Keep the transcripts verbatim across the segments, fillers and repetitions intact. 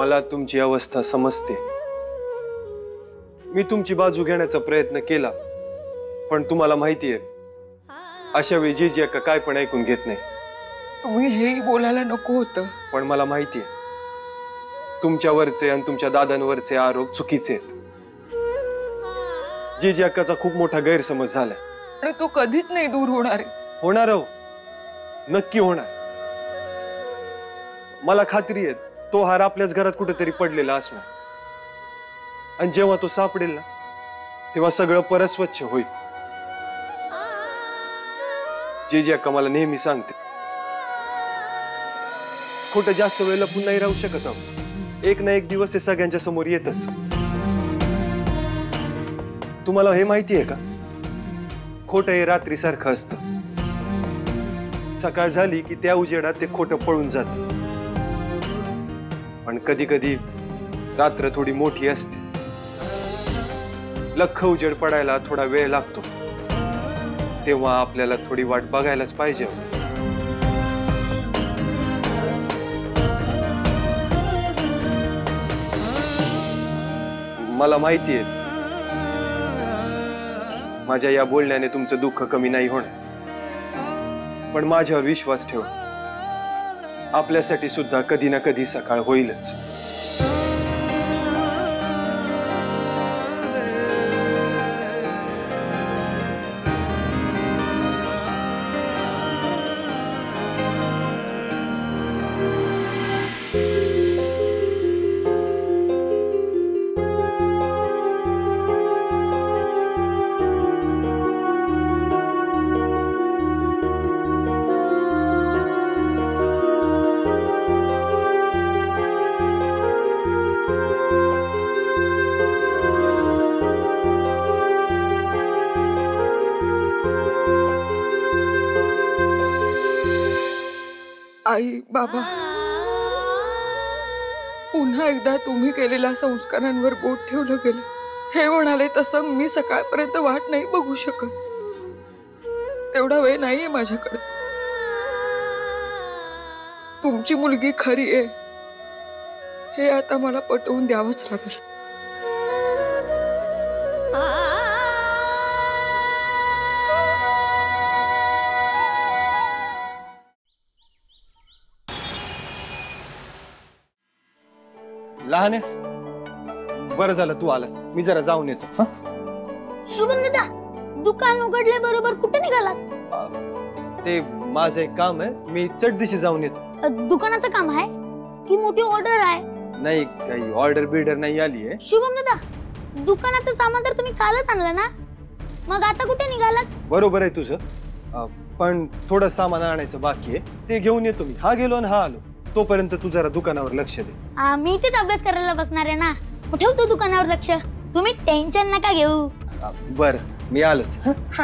मला तुमची अवस्था समजते। मी तुमची बाजू घेण्याचा प्रयत्न केला, पण तुम्हाला माहिती आहे अशा वेळी जीजी अक्का काय पण ऐकून घेत नाही। तुम्ही हेही बोलायला नको होतं, पण मला माहिती आहे तुमच्यावरचे आणि तुमच्या दादांवरचे आरोप चुकीचे आहेत। जीजी अक्काचा खूप मोठा गैरसमज झालाय आणि तो कधीच नाही दूर होणार आहे। होणार हो, नक्की होणार। मला खात्री आहे तो हार आपल्याच घरात कुठेतरी पडलेला असणार, आणि जेव्हा तो सापडेल ना तेव्हा सगळं परत स्वच्छ होईल। जीजी अक्का मला नेहमी सांगते खोटं जास्त वेळ लपून नाही राहू शकत आहोत, एक ना एक दिवस हे सगळ्यांच्या समोर येतच। तुम्हाला हे माहिती आहे का, खोटं हे रात्री सारखं असतं, सकाळ झाली की त्या उजेडात ते खोटं पळून जातं। पण कधी कधी रात्र थोडी मोठी असते, लख उजेड पडायला थोडा वेळ लागतो, तेव्हा आपल्याला थोडी वाट बघायलाच पाहिजे। मला माहिती आहे माझ्या या बोलण्याने तुमचं दुःख कमी नाही होणार, पण माझ्यावर विश्वास ठेवा, आपल्यासाठी सुद्धा कधी ना कधी सकाळ होईलच। आई बाबा, पुन्हा एकदा तुम्ही केलेल्या संस्कारांवर बोट ठेवलं गेलं। हे म्हणाले तसं मी सकाळपर्यंत वाट नाही बघू शकत, तेवढा वेळ नाहीये माझ्याकडे। तुमची मुलगी खरी आहे हे आता मला पटवून द्यावंच लागेल। लहान आहे, बरं झालं तू आलास, मी जरा जाऊन येतो। हा शुभम दादा, दुकान उघडले बरोबर कुठे निघालात? ते माझं एक काम आहे, मी चटदिशी जाऊन येतो। दुकानाचं काम आहे की मोठी ऑर्डर आहे? नाही, काही ऑर्डर बिल्डर नाही आली आहे। शुभम दादा, दुकानाचं सामान तर तुम्ही कालच आणलं ना, मग आता कुठे निघालात? बरोबर आहे तुझं, पण थोडं सामान आणायचं बाकी आहे, ते घेऊन येतो मी। हा गेलो आणि हा आलो, तोपर्यंत तू जरा दुकानावर लक्ष दे। मी इथेच अभ्यास करायला बसणार आहे ना, ठेवतो दुकानावर लक्ष, तुम्ही टेन्शन नका घेऊ। बर, मी आलोच। हा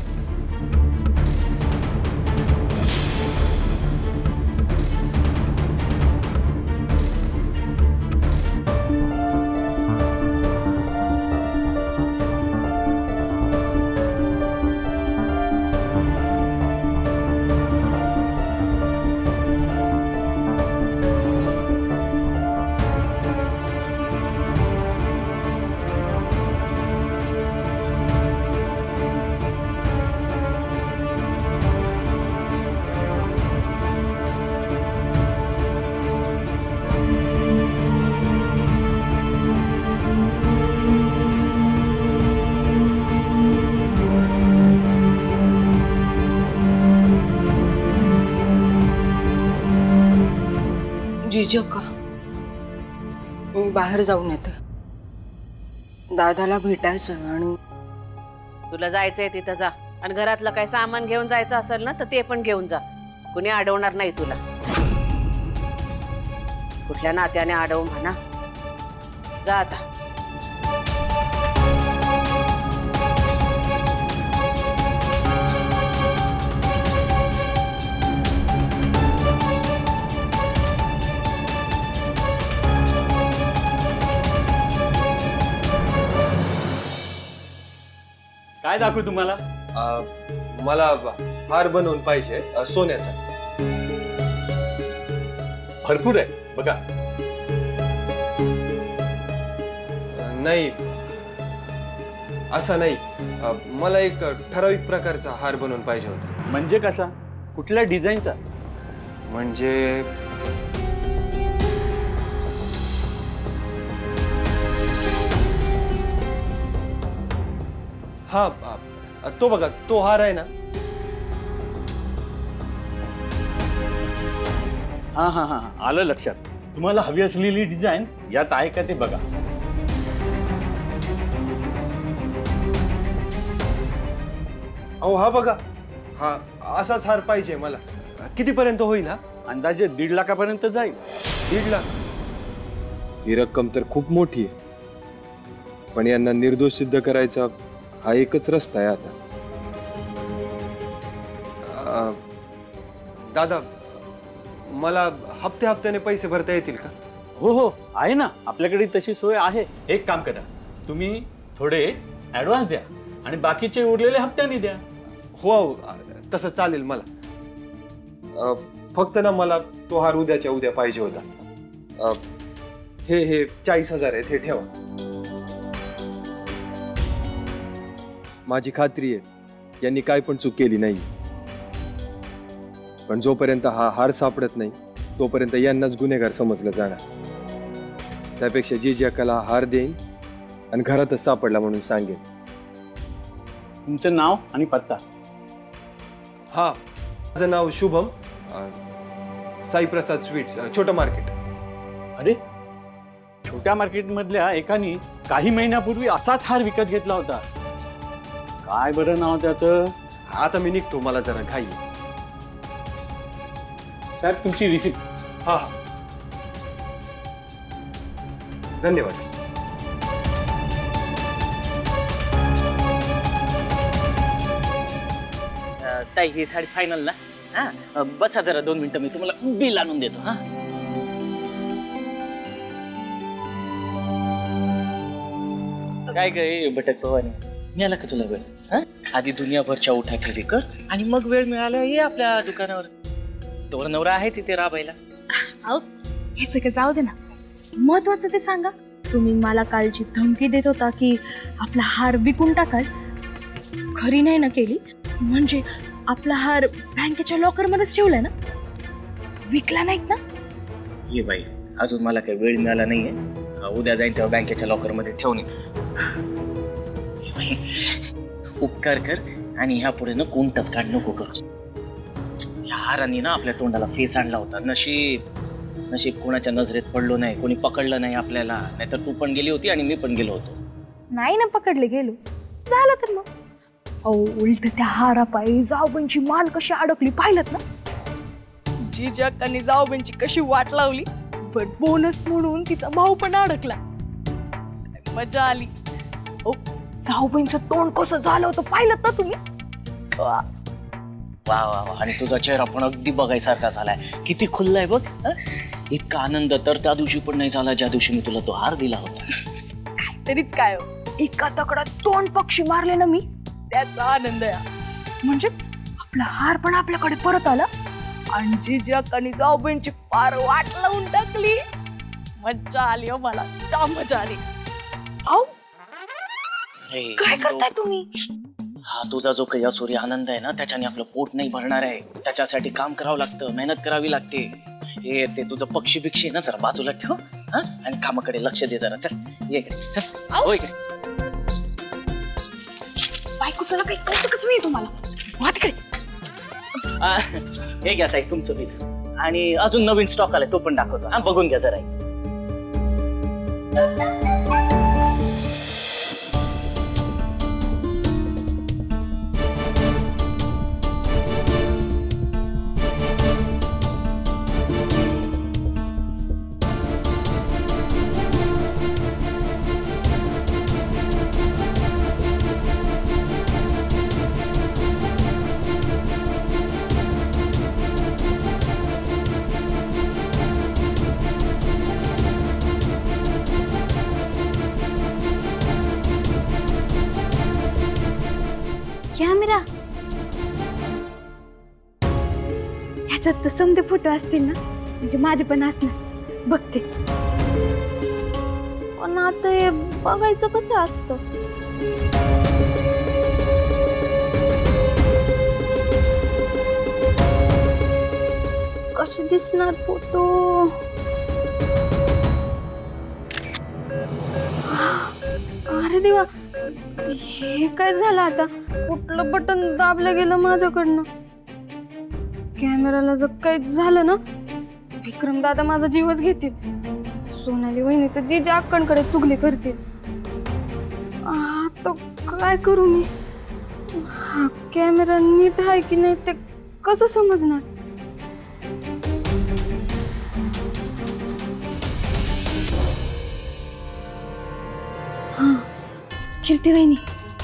जीजी अक्का, मी बाहेर जाऊन येते, दादाला भेटायचं। आणि तुला जायचंय तिथं जा, आणि घरातलं काही सामान घेऊन जायचं असेल ना तर ते पण घेऊन जा, कुणी अडवणार नाही तुला। कुठल्या नात्याने अडवू म्हणा, जा आता। काय दाखवू तुम्हाला? मला हार बनवून पाहिजे सोन्याचा। भरपूर आहे बघा। नाही, असं नाही. अ, मला एक ठराविक प्रकारचा हार बनवून पाहिजे होता. म्हणजे कसा? कुठल्या डिझाईनचा? म्हणजे हा, अ, तो बघा, तो हार आहे ना. हा हा हा आलं लक्षात. तुम्हाला हवी असलेली डिझाईन यात आहे का ते बघा. अहो हा बघा, हा असाच हार पाहिजे मला. कितीपर्यंत होईल हा? अंदाजे दीड लाखापर्यंत जाईल. दीड लाख? ही रक्कम तर खूप मोठी आहे, पण यांना निर्दोष सिद्ध करायचा हा एकच रस्ता आहे आता. अ, दादा, मला हप्ते हप्त्याने पैसे भरता येतील का? हो हो आहे ना, आपल्याकडे तशी सोय आहे. एक काम करा, तुम्ही थोडे ऍडव्हान्स द्या आणि बाकीचे उरलेले हप्त्याने द्या. हो, तसं चालेल मला. अ, फक्त ना मला तो हार उद्याच्या उद्या पाहिजे होता. अ, हे हे चाळीस हजार आहेत, हे ठेवा. माझी खात्री आहे यांनी काय पण चूक केली नाही, पण जोपर्यंत हा हार सापडत नाही तोपर्यंत यांनाच गुन्हेगार समजलं जाणार. त्यापेक्षा जी जकाला हार देईन आणि घरातच सापडला म्हणून सांगेन. तुमचं नाव आणि पत्ता? हा, माझं नाव शुभम, अ, साईप्रसाद स्वीट्स, अ, छोटं मार्केट. अरे, छोट्या मार्केट मधल्या एकाने काही महिन्यापूर्वी असाच हार विकत घेतला होता. काय बरं नाव त्याचं? आता मी निघतो, मला जरा घाई आहे. साहेब, तुमची रिसिप्ट. हा, धन्यवाद. ताई, ही साडी फायनल ना? हा, बसा जरा दोन मिनिटं, मी तुम्हाला बिल आणून देतो. हा, काय गे भटक पवानी, मिळाला का तुला वेळ? हा, आधी दुनियाभरच्या उठा ठेवी कर आणि मग वेळ मिळाला ये आपल्या दुकानावर. तोवर नवरा आहे तिथे राबायला. अहो, हे सगळं जाऊ दे ना, महत्वाचं ते सांगा. तुम्ही मला कालची धमकी देत होता की आपला हार विकून टाकाल. खरी नाही ना केली? म्हणजे आपला हार बँकेच्या लॉकर मध्येच ठेवलाय ना, विकला नाहीत ना? ये बाई, अजून मला काही वेळ मिळाला नाहीये. उद्या जाईन तेव्हा बँकेच्या लॉकर मध्ये ठेवून ये. उपकार कर आणि ह्या पुढे ना कोणताच काढ नको करू. या हारांनी ना आपल्या तोंडाला फेस आणला होता. नशीब नशीब कोणाच्या नजरेत पडलो नाही, कोणी पकडलं नाही आपल्याला. नाहीतर तू पण गेली होती आणि मी पण गेलो होतो. नाही ना पकडले गेलो, झालं तर मग. अहो, उलट त्या हारापायी जाऊबाईंची मान कशी अडकली पाहिलं ना? जी जकांनी जाऊबाईंची कशी वाट लावली, बर बोनस म्हणून तिचा भाऊ पण अडकला. मजा आली. ओ, जाऊबाईंचं तोंड कसं झालं होतं पाहिलं ना तुम्ही? वा वा वा, आणि तुझा चेहरा पण अगदी बघायसारखा झालाय. किती खुल्लाय बघ. इतका आनंद तर त्या दिवशी पण नाही झाला ज्या दिवशी मी तुला तो हार दिला होता. काहीतरीच काय हो, एका दगडात दोन पक्षी मारले ना मी, त्याचा आनंद आहे. म्हणजे आपला हार पण आपल्याकडे परत आला आणि जी जकांनी जाऊबाईंची पार वाट लावून टाकली. मज्जा आली हो, मला जाम मजा आली. अहो, काय करताय तुम्ही? हा तुझा जो काही असुरी आनंद आहे ना, त्याच्याने आपलं पोट नाही भरणार आहे. त्याच्यासाठी काम करावं लागतं, मेहनत करावी लागते. हे ते तुझं पक्षी बिक्षी ना जरा बाजूला ठेव, हा, आणि कामाकडे लक्ष दे जरा. चल ये इकडे, चल हो इकडे. बायकोचं काही कौतुकच नाही तुम्हाला. माझ्याकडे हे घ्या ताई तुमचं पीस, आणि अजून नवीन स्टॉक आलाय तो पण दाखवतो. हा, बघून घ्या जरा. कॅमेरा ह्याच्यात तर समजे फोटो असतील ना, म्हणजे माझे पण असणार. बघते. पण पण आता हे बघायचं कसं असतं? कसे दिसणार फोटो? अरे देवा, हे काय झालं आता? कुठलं बटन दाबलं गेलं माझ्याकडनं? कॅमेराला जर काही झालं ना, विक्रम दादा माझा जीवच घेतील. सोनाली वहिनी तर जीजा अक्कांकडे चुगली करतील. आता काय करू मी? हा कॅमेरा नीट आहे की नाही ते कसं समजणार? हा, कीर्ती वहिनी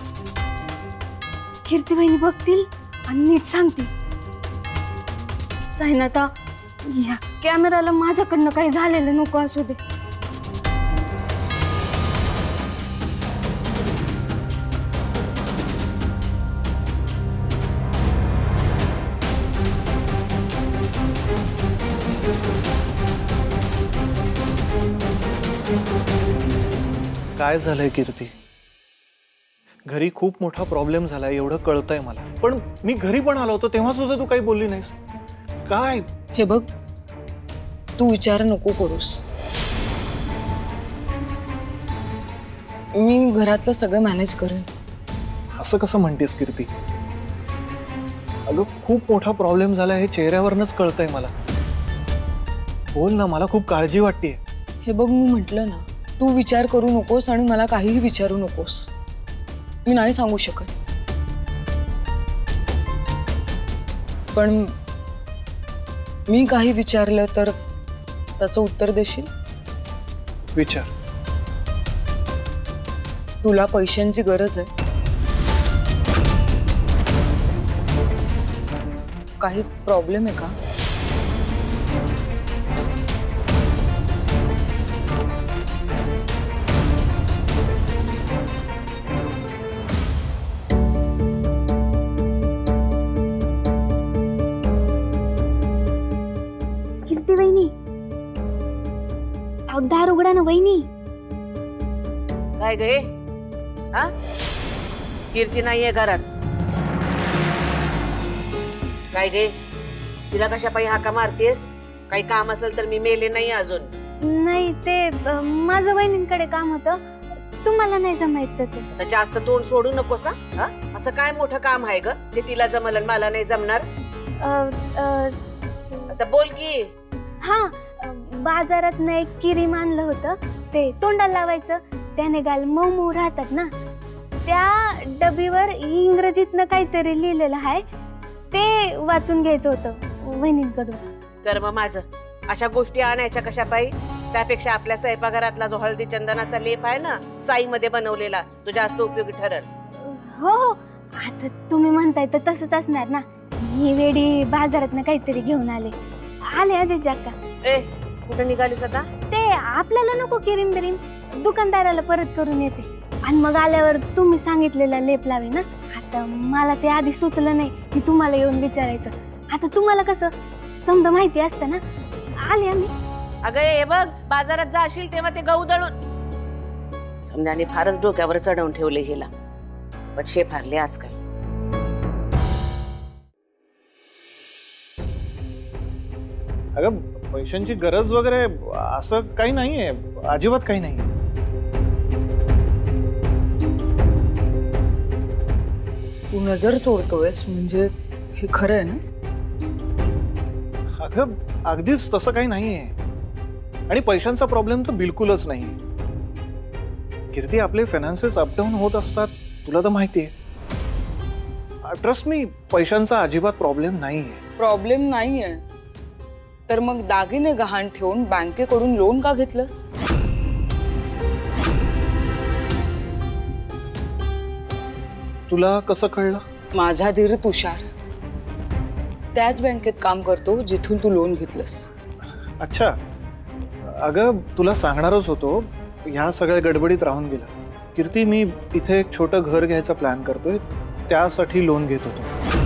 कीर्ती वहिनी बघतील आणि नीट सांगतील. साईनाथा, या कॅमेराला माझ्याकडनं काही झालेलं नको असू दे. काय झालंय कीर्ती? घरी खूप मोठा प्रॉब्लेम झालाय एवढं कळतंय मला, पण मी घरी पण आलो होतो तेव्हा सुद्धा तू काही बोलली नाहीस. काय? हे बघ, तू विचार नको करूस. मी घरातलं सगळं मॅनेज करेन. असं कसं म्हणतेस कीर्ती? अगं खूप मोठा प्रॉब्लेम झालाय हे चेहऱ्यावरनच कळतंय मला. बोल ना, मला खूप काळजी वाटतेय. हे बघ, मी म्हटलं ना, तू विचार करू नकोस आणि मला काहीही विचारू नकोस. मी नाही सांगू शकत, पण मी काही विचारलं तर त्याचं उत्तर देशील? विचार. तुला पैशांची गरज आहे? काही प्रॉब्लेम आहे का? कीर्ती वहिनी, अहो दार उघडा ना वहिनी. काय गे? हा, कीर्ती नाहीये घरात. काय गे, तिला कशा पायी हाका मारतेस? काही काम असेल तर मी मेले नाही अजून. नाही, ते अ, माझं वहिनींकडे काम होतं, तुम्हाला नाही जमायचं ते. आता जास्त तोंड सोडू नकोस हा. हा? असं काय मोठं काम आहे ग ते तिला जमलं मला नाही जमणार? अ, अ, आता बोल की. हा, अ, बाजारात ना एक क्रीम आणलं होतं, ते तोंडाला लावायचं, त्याने गाल मऊ मऊ राहतात ना. त्या डबीवर इंग्रजीतनं काहीतरी लिहिलेलं आहे, ते वाचून घ्यायचं होतं वहिनींकडून. कर्म माझं, अशा गोष्टी आणायच्या कशा पायी? त्यापेक्षा आपल्या स्वयंपाकघरातला जो हळदी चंदनाचा लेप आहे ना, साईमध्ये बनवलेला, तो जास्त उपयोगी ठरेल. हो हो, आता तुम्ही म्हणताय तर तसंच असणार ना. ही वेळी बाजारात काहीतरी घेऊन आले आले अजय जाक्का. ए, कुठे निघालीस आता? ते आपल्याला नको किरीम बिरीम, दुकानदाराला परत करून येते आणि मग आल्यावर तुम्ही सांगितलेला लेप लावे ना. आता मला ते आधी सुचलं नाही की तुम्हाला येऊन विचारायचं. आता तुम्हाला कसं समजा माहिती असतं ना. आले आम्ही. अगं हे बघ, बाजारात जाशील तेव्हा ते गहू दळून. समजाने फारच डोक्यावर चढवून ठेवले गेला, पक्षे फारले आजकाल. अगं पैशांची गरज वगैरे असं काही नाहीये, अजिबात काही नाही. तू नजर चोरतोयस म्हणजे हे खरं आहे ना? अगं अगदीच तसं काही नाहीये, आणि पैशांचा प्रॉब्लेम तर बिलकुलच नाही. कीर्ती, आपले फायनान्सेस अपडाऊन होत असतात, तुला तर माहितीये. ट्रस्ट मी, पैशांचा अजिबात प्रॉब्लेम नाहीये. प्रॉब्लेम नाहीये तर मग दागिने गहाण ठेवून बँकेकडून लोन का घेतलंस? तुला कसं कळलं? माझा धीर तुषार त्याच बँकेत काम करतो जिथून तू लोन घेतलंस. अच्छा, अगं तुला सांगणारच होतो, ह्या सगळ्या गडबडीत राहून गेला. कीर्ती, मी इथे एक छोटं घर घ्यायचा प्लॅन करतोय, त्यासाठी लोन घेत होतो.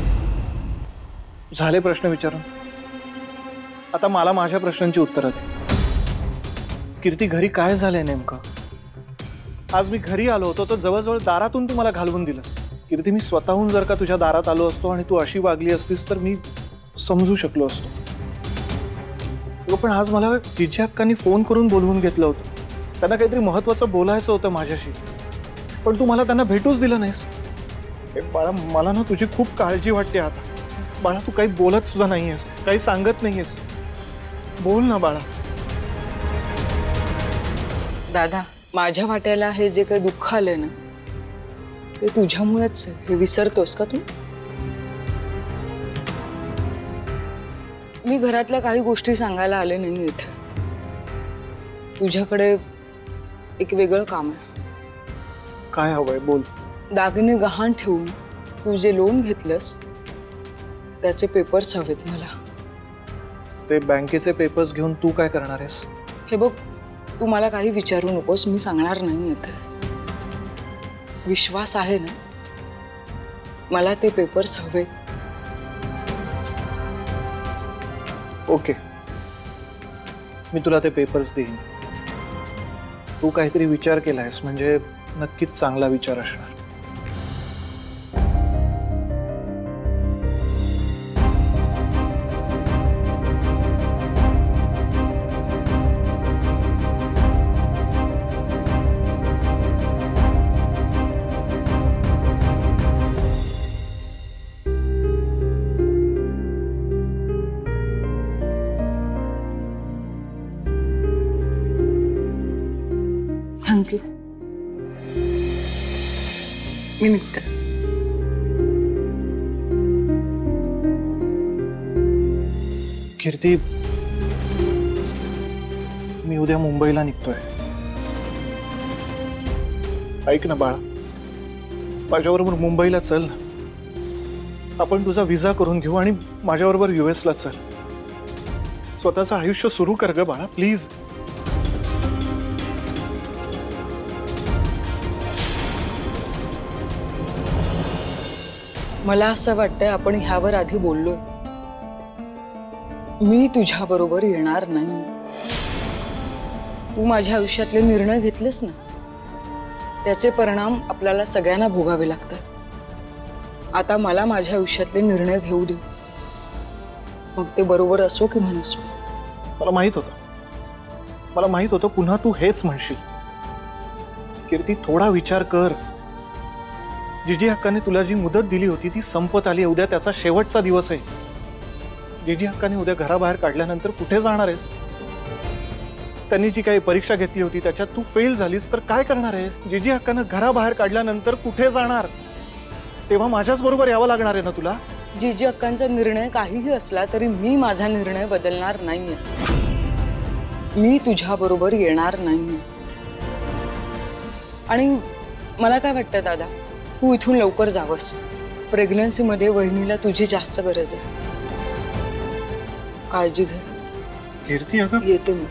झाले प्रश्न विचारून? आता मला माझ्या प्रश्नांची उत्तरं दे. कीर्ती, घरी काय झालंय नेमकं? आज मी घरी आलो होतो तर जवळजवळ दारातून तू मला घालवून दिलंस. कीर्ती, मी स्वतःहून जर का तुझ्या दारात आलो असतो आणि तू अशी वागली असतीस तर मी समजू शकलो असतो. अगं, पण आज मला जिजी अक्कांनी फोन करून बोलवून घेतलं होतं. त्यांना काहीतरी महत्वाचं बोलायचं होतं माझ्याशी, पण तू मला त्यांना भेटूच दिलं नाहीस. ए बाळा, मला ना तुझी खूप काळजी वाटते आता. बाळा, तू काही बोलत सुद्धा नाहीयेस, काही सांगत नाहीयेस. बोल ना बाळा. दादा, माझ्या वाट्याला हे जे काही दुःख आलंय ना ते तुझ्यामुळेच आहे. हे विसरतोस का तू? मी घरातल्या काही गोष्टी सांगायला आले नाही इथे. तुझ्याकडे एक वेगळं काम आहे. काय हवंय बोल. दागिने गहाण ठेवून तू जे लोन घेतलंस त्याचे पेपर्स हवेत मला. ते बँकेचे पेपर्स घेऊन तू काय करणार आहेस? हे बघ, तू मला काही विचारू नकोस, मी सांगणार नाही इथे. विश्वास आहे ना, मला ते पेपर्स हवेत. ओके, मी तुला ते पेपर्स देईन. तू काहीतरी विचार केलायस म्हणजे नक्कीच चांगला विचार असणार. थँक्यू. मी निघते. कीर्ती, मी उद्या मुंबईला निघतोय. ऐक ना बाळा, माझ्याबरोबर मुंबईला चल ना. आपण तुझा विजा करून घेऊ आणि माझ्याबरोबर युएसला चल. स्वतःचं आयुष्य सुरू कर ग बाळा, प्लीज. मला असं वाटतंय आपण ह्यावर आधी बोललोय. मी तुझ्या बरोबर येणार नाही. तू माझ्या आयुष्यातले निर्णय घेतलेस ना, त्याचे परिणाम आपल्याला सगळ्यांना भोगावे लागतात. आता मला माझ्या आयुष्यातले निर्णय घेऊ दे, मग ते बरोबर असो की मनस्वी. मला माहित होतं, मला माहित होतं पुन्हा तू हेच म्हणशील. कीर्ती, थोडा विचार कर. जीजी हक्काने तुला जी मुदत दिली होती ती संपत आली. उद्या त्याचा शेवटचा दिवस आहे. जीजी हक्काने उद्या घराबाहेर काढल्यानंतर कुठे जाणार आहेस? त्यांनी जी काही परीक्षा घेतली होती त्याच्यात तू फेल झालीस तर काय करणार आहेस? जीजी हक्काने घराबाहेर काढल्यानंतर कुठे जाणार? तेव्हा माझ्याच बरोबर यावं लागणार आहे ना तुला? जीजी अक्कांचा निर्णय काहीही असला तरी मी माझा निर्णय बदलणार नाहीये. मी तुझ्या बरोबर येणार नाहीये. आणि मला काय वाटतं दादा, तू इथून लवकर जावस. प्रेग्नन्सी मध्ये वहिनीला तुझी जास्त गरज आहे. काळजी घे. कीर्ती, अगं येते मी.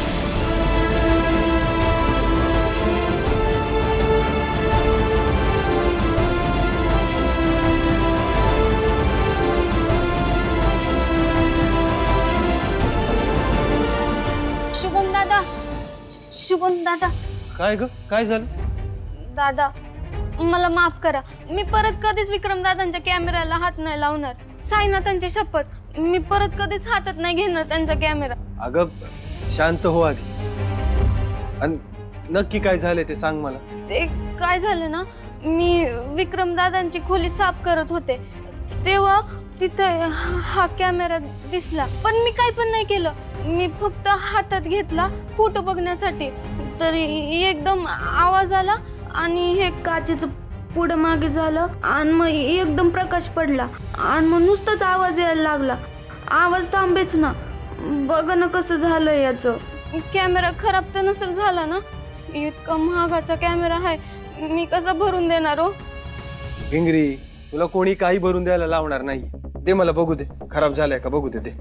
शुभम दादा, शुभम दादा. काय ग, काय झालं? दादा, मला माफ करा. मी परत कधीच विक्रम दादांच्या कॅमेऱ्याला हात नाही लावणार. साईनाथांची शपथ, मी परत कधीच हातात नाही घेणार त्यांचा कॅमेरा. अगं शांत हो आधी, आणि नक्की काय झालंय ते सांग मला. ते काय झालं ना, मी विक्रम दादांची खोली साफ करत होते तेव्हा तिथे हा कॅमेरा दिसला. पण मी काही पण नाही केलं. मी फक्त हातात घेतला फोटो बघण्यासाठी. तरी एकदम आवाज आला आणि हे काचेचं पुढं मागे झालं आणि मग एकदम प्रकाश पडला आणि मग नुसताच आवाज यायला लागला. आवाज थांबेच ना. बघ ना कसं झालं याचं. कॅमेरा खराब तर नसेल झाला ना? इतका महागाचा कॅमेरा आहे, मी कसा भरून देणार हो? भिंगरी, तुला कोणी काही भरून द्यायला लावणार नाही. दे मला बघू दे, खराब झालाय का बघू दे. दे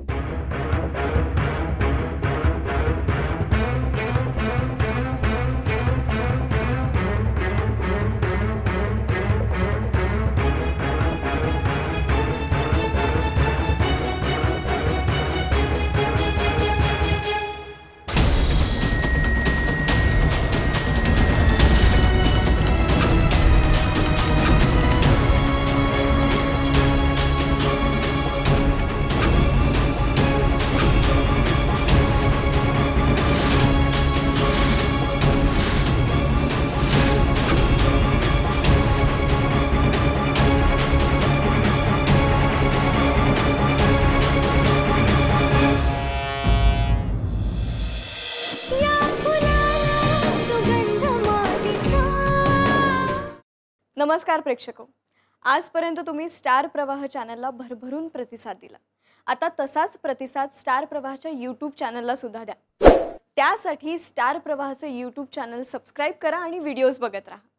नमस्कार प्रेक्षको, आजपर्यंत तुम्ही स्टार प्रवाह चॅनलला भरभरून प्रतिसाद दिला. आता तसाच प्रतिसाद स्टार प्रवाहच्या यूट्यूब चॅनलला सुद्धा द्या. त्यासाठी स्टार प्रवाहाचे यूट्यूब चॅनल सबस्क्राईब करा आणि व्हिडिओज बघत राहा.